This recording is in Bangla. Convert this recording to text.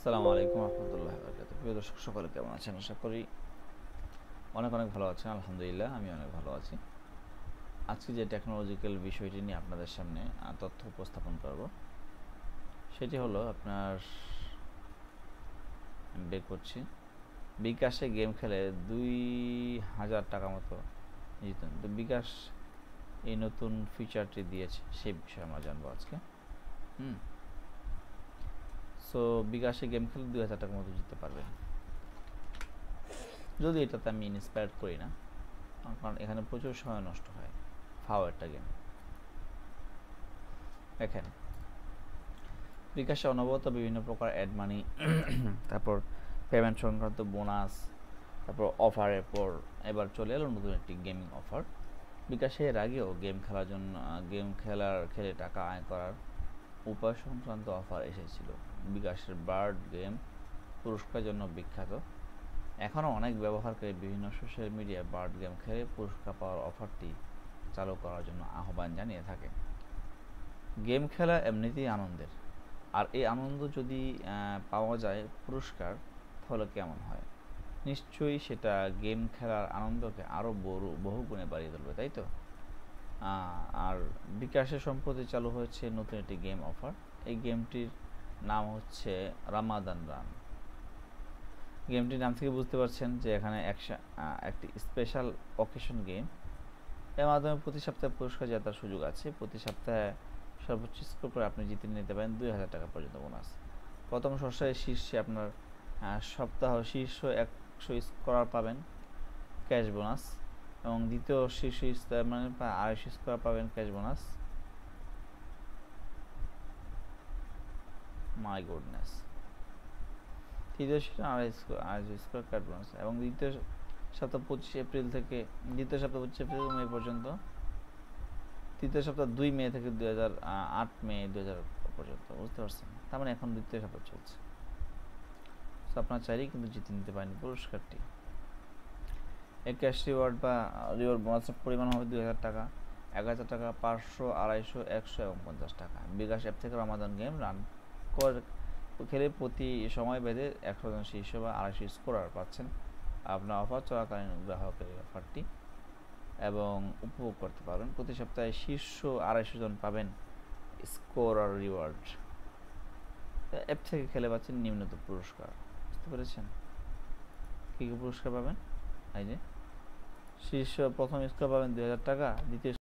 আসসালামু আলাইকুম রহমতুল্লাহ বরকাতুহু। প্রিয় দর্শক সকলে কেমন আছেন? আশা করি অনেক অনেক ভালো আছেন। আলহামদুলিল্লাহ আমি অনেক ভালো আছি। আজকে যে টেকনোলজিক্যাল বিষয়টি নিয়ে আপনাদের সামনে তথ্য উপস্থাপন করব সেটি হলো আপনার বের করছি বিকাশে গেম খেলে 2000 টাকা মতো জিতেন। তো বিকাশ এই নতুন ফিচারটি দিয়েছে, সেই বিষয়ে আমরা জানবো আজকে। সো বিকাশে গেম খেলে 2000 টাকা মতো জিততে পারবেন, যদি এটাতে আমি ইন্সপায়ার্ড করি না, কারণ এখানে প্রচুর সময় নষ্ট হয়। ফাও একটা গেম। দেখেন, বিকাশে অনবরত বিভিন্ন প্রকার অ্যাড মানি, তারপর পেমেন্ট সংক্রান্ত বোনাস, তারপর অফারের পর এবার চলে এলো নতুন একটি গেমিং অফার। বিকাশে এর আগেও খেলে টাকা আয় করার উপায় সংক্রান্ত অফার এসেছিল। বিকাশের বার্ড গেম পুরস্কারের জন্য বিখ্যাত। এখনও অনেক ব্যবহারকারী বিভিন্ন সোশ্যাল মিডিয়ায় বার্ড গেম খেলে পুরস্কার পাওয়ার অফারটি চালু করার জন্য আহ্বান জানিয়ে থাকে। গেম খেলা এমনিতেই আনন্দের, আর এই আনন্দ যদি পাওয়া যায় পুরস্কার, তাহলে কেমন হয়? নিশ্চয়ই সেটা গেম খেলার আনন্দকে আরও বহু গুণে বাড়িয়ে তুলবে, তাই তো? আর বিকাশে সম্প্রতি চালু হয়েছে নতুন একটি গেম অফার। এই গেমটির নাম হচ্ছে রামাদান রান। গেমটির নাম থেকে বুঝতে পারছেন যে এখানে একটি স্পেশাল অকেশন গেম। এর মাধ্যমে প্রতি সপ্তাহে পুরস্কার জেতার সুযোগ আছে। প্রতি সপ্তাহে সর্বোচ্চ স্কোর করে আপনি জিতে নিতে পারেন 2000 টাকা পর্যন্ত বোনাস। প্রথম সপ্তাহে শীর্ষে আপনার সপ্তাহ শীর্ষ 100 স্কোরার পাবেন ক্যাশ বোনাস, এবং দ্বিতীয় শীর্ষ মানে 250 স্কোরার পাবেন ক্যাশ বোনাস। My goodness. তৃতীয় শীর্ষে 250 স্কোর ক্যাশ বোনাস, এবং দ্বিতীয় সপ্তাহ 25 এপ্রিল থেকে মে পর্যন্ত। তৃতীয় সপ্তাহ 2 মে থেকে 8 মে 2000 পর্যন্ত। বুঝতে পারছেন? তার মানে এখন দ্বিতীয় সপ্তাহ চলছে। সো আপনার চাইলেই কিন্তু জিতে নিতে পারেন পুরস্কারটি। এই ক্যাশ রিওয়ার্ড বা রিওয়ার্ড বোনাসের পরিমাণ হবে 2000 টাকা, 1000 টাকা, 500, 250, 100 এবং 50 টাকা। বিকাশ অ্যাপ থেকে রামাদান গেম রান খেলে প্রতি সময় বেঁধে 100 জন শীর্ষ বা 250 স্কোরার পাচ্ছেন আপনার অফার চলাকালীন গ্রাহকের অফারটি এবং উপভোগ করতে পারবেন। প্রতি সপ্তাহে শীর্ষ 250 জন পাবেন স্কোর আর রিওয়ার্ড। অ্যাপ থেকে খেলে পাচ্ছেন নিম্নতম পুরস্কার। বুঝতে পেরেছেন কী কী পুরস্কার পাবেন? এই যে শীর্ষ প্রথম স্কোর পাবেন 2000 টাকা, দ্বিতীয়